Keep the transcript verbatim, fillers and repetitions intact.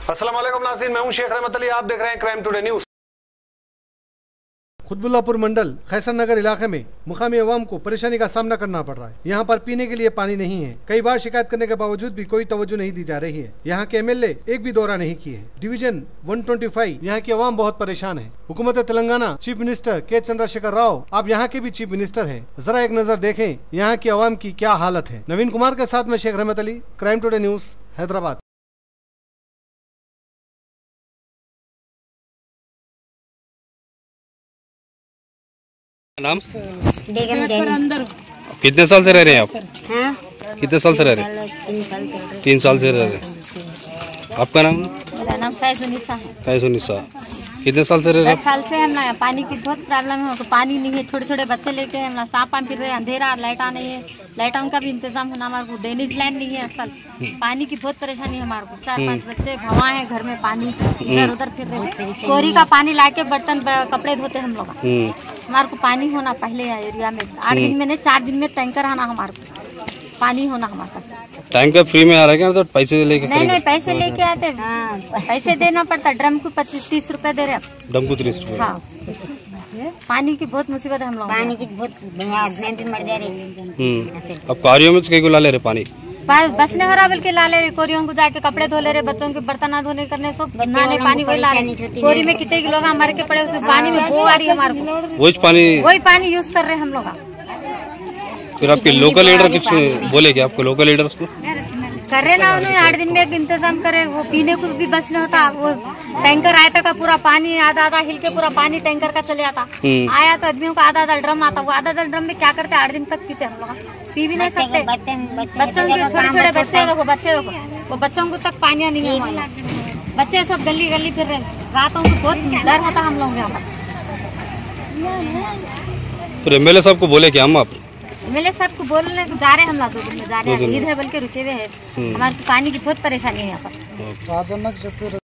अस्सलाम वालेकुम नाज़रीन, मैं हूं शेख रहमत अली, आप देख रहे हैं crime today news. Quthbullapur mandal Khaiser Nagar इलाके में मुकामी अवाम को परेशानी का सामना करना पड़ रहा है। यहाँ पर पीने के लिए पानी नहीं है। कई बार शिकायत करने के बावजूद भी कोई तवज्जो नहीं दी जा रही है। यहाँ के एमएलए एक भी दौरा नहीं किए। डिवीजन एक सौ पच्चीस यहाँ की अवाम बहुत परेशान है। हुकूमत तेलंगाना चीफ मिनिस्टर के चंद्रशेखर राव, आप यहाँ के भी चीफ मिनिस्टर हैं, जरा एक नजर देखें यहाँ की अवाम की क्या हालत है। नवीन कुमार के साथ में Sheikh Rahmat Ali, crime today news, Hyderabad. नाम बेगम जैनी। कितने साल से रह रहे हैं आप? हाँ? कितने साल से रह रहे हैं? तीन साल से तीन साल से रह रहे हैं। आपका नाम? मेरा नाम फैजुनिसा है। फैजुनिसा। कितने साल से रह रहे दस साल से हम ना पानी की बहुत प्रॉब्लम है। पानी नहीं है, छोटे छोटे बच्चे लेके हम ना सांप फिर रहे, अंधेरा, लाइटा नहीं है, लाइटा का भी इंतजाम होना हमारे को, ड्रेनेज लाइन नहीं है। असल पानी की बहुत परेशानी है हमारे को। चार पांच बच्चे भवा है घर में, पानी इधर उधर फिर रहे। कोरी का पानी लाके बर्तन कपड़े धोते हम लोग। हमारे को पानी होना पहले एरिया में आठ दिन में नहीं, चार दिन में टैंकर आना हमारे को, पानी होना हमारे पास। टैंकर फ्री में आ रहा है क्या? तो पैसे लेके? नहीं नहीं, पैसे लेके आते, पैसे देना पड़ता। ड्रम को पच्चीस तीस रुपए दे रहे हैं। ड्रम को तीस रुपए? हाँ। पानी की बहुत मुसीबत है हम लोग। पानी की बहुत मर जा रही। अब कारियों में से ला ले रहे पानी? बस ने हरा बल्कि ला ले रहे, कोरियों को जाके कपड़े धो ले रहे, बच्चों के बर्तन धोने करने सब नहाने पानी वही ला रहे। कोरी में कितने लोग मर के पड़े, उसमें पानी में बो आ रही है हमारे को। वही पानी वही पानी यूज कर रहे हैं हम लोग। फिर आपके लोकल लीडर कुछ बोले क्या आपको? लोकल लीडर को कर रहे ना, उन्होंने आठ दिन में एक इंतजाम करे। वो पीने को भी बस नहीं होता। वो टैंकर आया था का पूरा पानी आधा आधा हिल के पूरा पानी टैंकर का चले आता। आया तो आदमियों का आधा आधा ड्रम आता। वो आधा आधा ड्रम में क्या करते, आठ दिन तक पीते हम लोग, पी भी नहीं सकते। बच्चों के छोटे छोटे बच्चे देखो, बच्चे देखो, वो बच्चों को तक पानी नहीं है। बच्चे सब गली गली फिर रहे, रातों को बहुत डर होता हम लोग यहाँ पर। फिर एमएलए साहब को बोले क्या हम? आप एमएलए साहब को बोलने जा रहे हैं हम लोग, दो दिन में जा रहे हैं। ईद है बल्कि रुके हुए हैं। हमारे पानी की बहुत परेशानी है यहाँ पर।